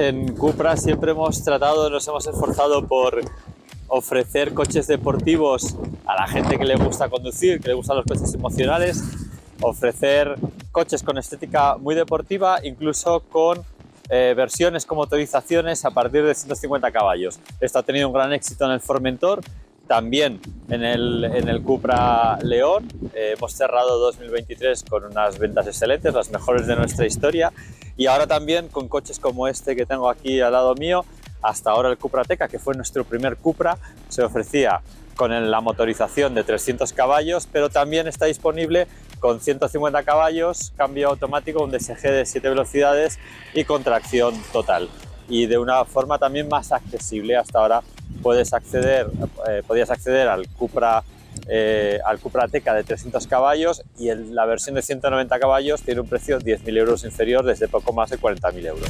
en Cupra siempre nos hemos esforzado por ofrecer coches deportivos a la gente que le gusta conducir, que le gustan los coches emocionales, ofrecer coches con estética muy deportiva, incluso con versiones con motorizaciones a partir de 150 caballos. Esto ha tenido un gran éxito en el Formentor, también en el Cupra León. Hemos cerrado 2023 con unas ventas excelentes, las mejores de nuestra historia, y ahora también con coches como este que tengo aquí al lado mío. Hasta ahora el Cupra Ateca, que fue nuestro primer Cupra, se ofrecía con la motorización de 300 caballos, pero también está disponible con 150 caballos, cambio automático, un DSG de 7 velocidades y con tracción total. Y de una forma también más accesible. Hasta ahora podías acceder al Cupra Ateca de 300 caballos, y la versión de 190 caballos tiene un precio 10.000 euros inferior, desde poco más de 40.000 euros.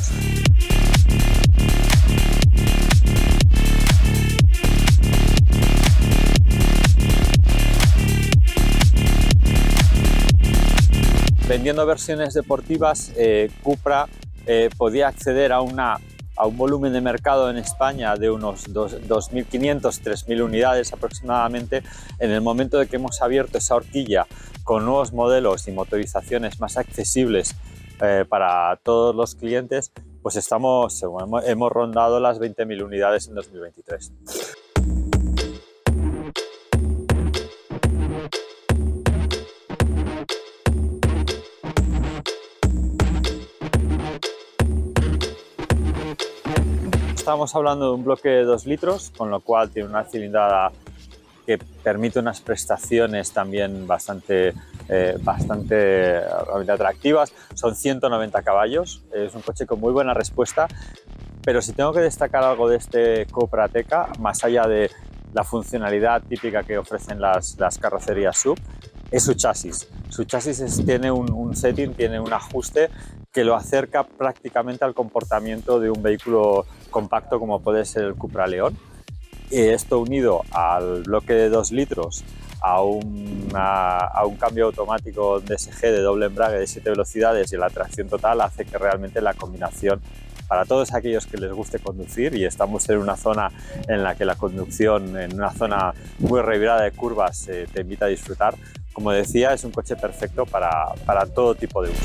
Vendiendo versiones deportivas, Cupra podía acceder a un volumen de mercado en España de unos 2.500, 3.000 unidades aproximadamente. En el momento de que hemos abierto esa horquilla con nuevos modelos y motorizaciones más accesibles para todos los clientes, pues hemos rondado las 20.000 unidades en 2023. Estamos hablando de un bloque de 2 litros, con lo cual tiene una cilindrada que permite unas prestaciones también bastante atractivas. Son 190 caballos, es un coche con muy buena respuesta, pero si tengo que destacar algo de este Cupra Ateca, más allá de la funcionalidad típica que ofrecen las carrocerías SUV, es su chasis. Su chasis tiene un setting, tiene un ajuste que lo acerca prácticamente al comportamiento de un vehículo compacto como puede ser el Cupra León. Esto unido al bloque de 2 litros, a un cambio automático DSG de doble embrague de 7 velocidades y la tracción total, hace que realmente la combinación, para todos aquellos que les guste conducir, y estamos en una zona en la que la conducción, en una zona muy revirada de curvas, te invita a disfrutar. Como decía, es un coche perfecto para todo tipo de uso.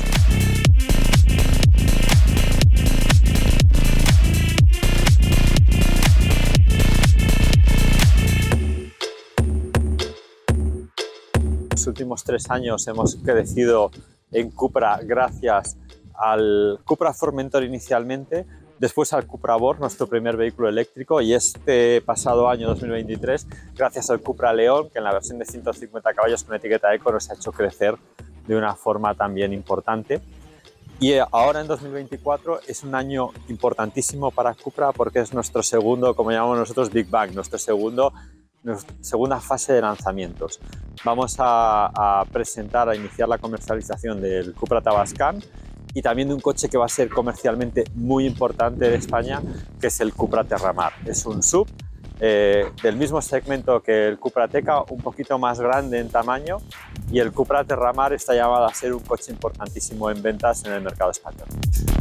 Los últimos 3 años hemos crecido en Cupra gracias al Cupra Formentor inicialmente, después al Cupra Born, nuestro primer vehículo eléctrico, y este pasado año 2023 gracias al Cupra León, que en la versión de 150 caballos con etiqueta Eco nos ha hecho crecer de una forma también importante. Y ahora en 2024 es un año importantísimo para Cupra, porque es nuestro segundo, como llamamos nosotros, Big Bang, nuestra segunda fase de lanzamientos. Vamos a iniciar la comercialización del Cupra Tavascan, y también de un coche que va a ser comercialmente muy importante en España, que es el Cupra Terramar. Es un SUV del mismo segmento que el Cupra Ateca, un poquito más grande en tamaño, y el Cupra Terramar está llamado a ser un coche importantísimo en ventas en el mercado español.